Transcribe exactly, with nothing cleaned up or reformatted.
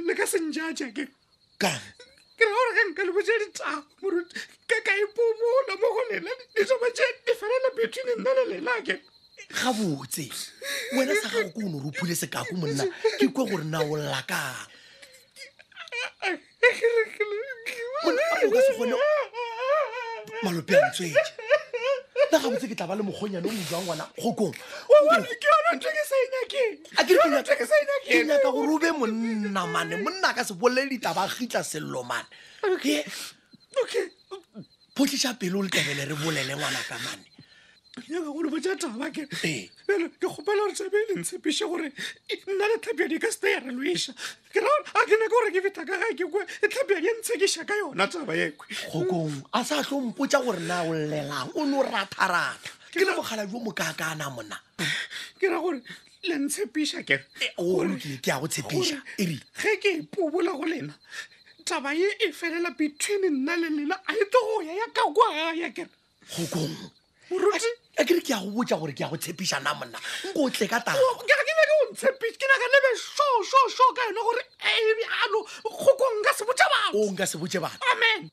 le ka senjaja ke ka ke re gore ga nka le botse ditaba moruti ka ka ipomola mo go lela ditaba tše di felela between nna le lela ke ga botse wena sa gago ko o ne re phule sekako monna ke kwe gore na o lla kang monna o ka se gone malope a ntswetse la ga botse ke tla ba le mogonyane o mojwa ngwana gokong ke yona ntho ke sa e nyakeng a ke yona ntho ke sa e ke nyakeng nyaka gore o be monna mane monna ka se bolele ditaba a gitla sello mane okay photliša pele o letebele re bolele ngwana ka mane nyaka gore botsa taba ke ee fela ke kgopela gore tsabe e lentshepiše gore nna le tlhapjadi ka se ya re loiša ke ra gore a ke nyaka gore ke feta ka ga ke kwe e tlhapjadi e ntshekiša ka yona taba ekwe gokong a sa tlompotsa gore na o llelang o ne o ratharata ke le mogala jo mokakana monna ke ra gore le ntshepiša ke o lokile ke a go tshepiša eri ge ke ipobola go lena taba ye e felela between nna le lela a e togo ya ya ka kwa ya ke gokong moruti a kere ke a go botsa gore ke a go tshepiša na monna nko o tle ka taba ke ga ke nyaka o ntshepiša ke nyaka lebe sho sho sho ka yona gore e bjalo kgokong nka se botsa batho o nka se botse bana amen